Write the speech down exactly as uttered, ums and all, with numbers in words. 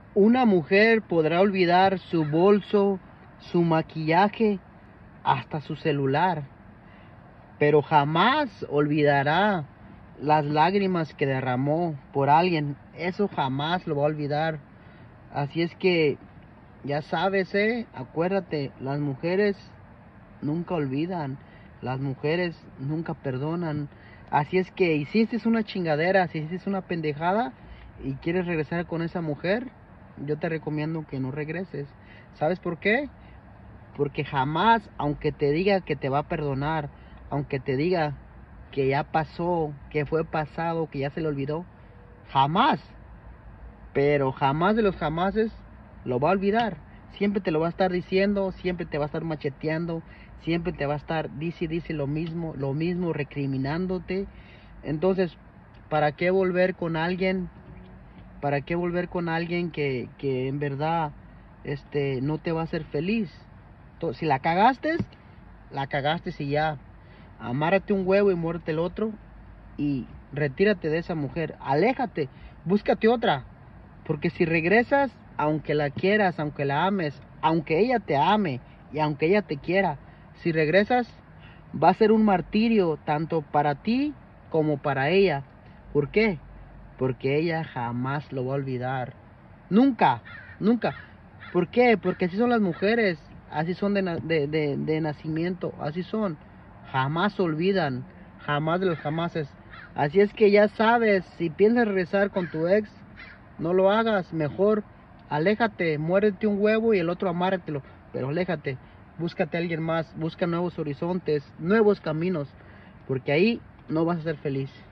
Una mujer podrá olvidar su bolso, su maquillaje, hasta su celular, pero jamás olvidará las lágrimas que derramó por alguien. Eso jamás lo va a olvidar. Así es que ya sabes, eh, acuérdate, las mujeres nunca olvidan, las mujeres nunca perdonan. Así es que hiciste una chingadera, si hiciste una pendejada y quieres regresar con esa mujer, yo te recomiendo que no regreses. ¿Sabes por qué? Porque jamás, aunque te diga que te va a perdonar, aunque te diga que ya pasó, que fue pasado, que ya se le olvidó, jamás, pero jamás de los jamases lo va a olvidar. Siempre te lo va a estar diciendo, siempre te va a estar macheteando, siempre te va a estar, dice, dice lo mismo, lo mismo, recriminándote. Entonces, ¿para qué volver con alguien? ¿Para qué volver con alguien que, que en verdad este, no te va a hacer feliz? Entonces, si la cagaste, la cagaste y ya. Amárrate un huevo y muérete el otro y retírate de esa mujer. Aléjate, búscate otra. Porque si regresas, aunque la quieras, aunque la ames, aunque ella te ame y aunque ella te quiera, si regresas, va a ser un martirio tanto para ti como para ella. ¿Por qué? Porque ella jamás lo va a olvidar. Nunca, nunca. ¿Por qué? Porque así son las mujeres, así son de, de, de, de nacimiento, así son. Jamás olvidan, jamás de los jamases. Así es que ya sabes, si piensas regresar con tu ex, no lo hagas, mejor aléjate, muérete un huevo y el otro amárratelo, pero aléjate, búscate a alguien más, busca nuevos horizontes, nuevos caminos, porque ahí no vas a ser feliz.